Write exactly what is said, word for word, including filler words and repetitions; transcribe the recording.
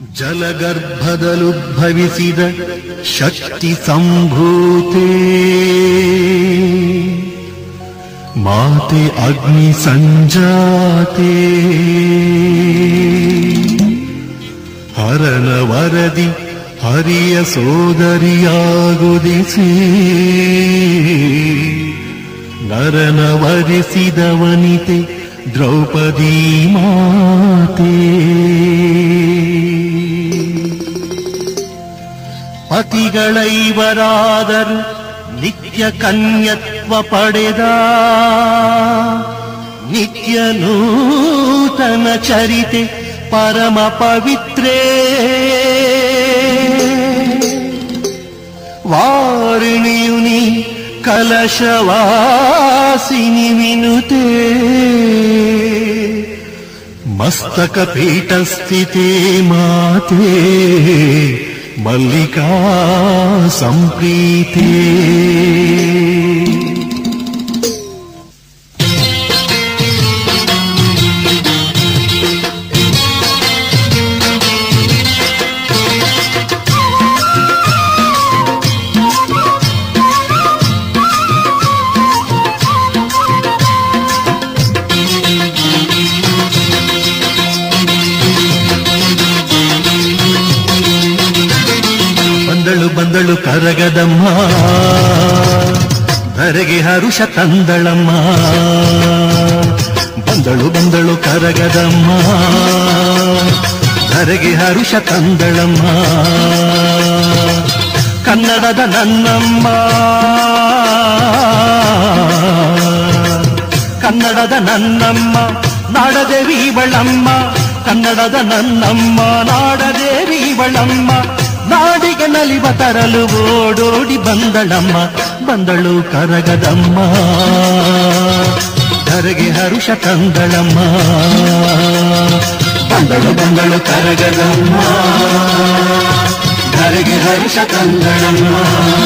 ಜಲಗರ್ಭದಲುದ್ಭವಿಸಿದ ಶಕ್ತಿ ಸಂಭೂತೆ ಮಾತೆ ಅಗ್ನಿ ಸಂಜಾತೆ ಹರನ ವರದಿ ಹರಿಯ ಸೋದರಿಯಾಗುದಿಸಿ ನರನ ವರಿಸಿದ ವನಿತೆ ದ್ರೌಪದಿ ಮಾತೆ ಪತಿಗಳೈವರಾದರು ನಿತ್ಯ ಕನ್ಯತ್ವ ಪಡೆದ ನಿತ್ಯ ನೂತನ ಚರಿತೆ ಪರಮ ಪವಿತ್ರೇ ವಾರಿಣಿಯುನಿ ಕಲಶವಾಸಿನಿ ವಿನುತೆ ಮಸ್ತಕ ಪೀಠಸ್ಥಿತೆ ಮಾತೆ ಮಲ್ಲಿಕಾ ಸಂಪ್ರೀತೆ ಬಂದಳು ಕರಗದಮ್ಮ ಧರೆಗೆ ಹರುಷ ತಂದಳಮ್ಮ ಬಂದಳು ಬಂದಳು ಕರಗದಮ್ಮ ಧರೆಗೆ ಹರುಷ ತಂದಳಮ್ಮ ಕನ್ನಡದ ನನ್ನಮ್ಮ ಕನ್ನಡದ ನನ್ನಮ್ಮ ನಾಡದೇವಿ ಇವಳಮ್ಮ ಕನ್ನಡದ ನನ್ನಮ್ಮ ನಾಡದೇವಿ ಇವಳಮ್ಮ ನಾಡಿಗೆ ನಲಿವ ತರಲು ಓಡೋಡಿ ಬಂದಳಮ್ಮ ಬಂದಳು ಕರಗದಮ್ಮ ಧರೆಗೆ ಹರುಷ ತಂದಳಮ್ಮ ಬಂದಳು ಬಂದಳು ಕರಗದಮ್ಮ ಧರೆಗೆ ಹರುಷ ತಂದಳಮ್ಮ